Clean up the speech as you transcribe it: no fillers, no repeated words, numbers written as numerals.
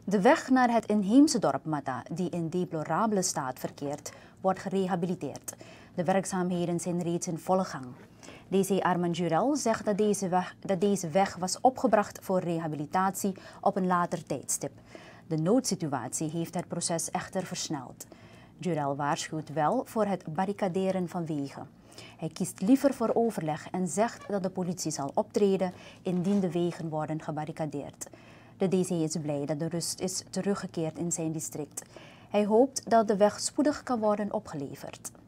De weg naar het inheemse dorp Mata, die in deplorabele staat verkeert, wordt gerehabiliteerd. De werkzaamheden zijn reeds in volle gang. DC Armand Jurel zegt dat deze weg was opgebracht voor rehabilitatie op een later tijdstip. De noodsituatie heeft het proces echter versneld. Jurel waarschuwt wel voor het barricaderen van wegen. Hij kiest liever voor overleg en zegt dat de politie zal optreden indien de wegen worden gebarricadeerd. De DC is blij dat de rust is teruggekeerd in zijn district. Hij hoopt dat de weg spoedig kan worden opgeleverd.